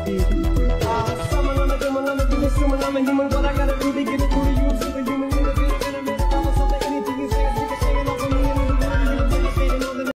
Summer, I'm a human, what I gotta do to get it to the youth.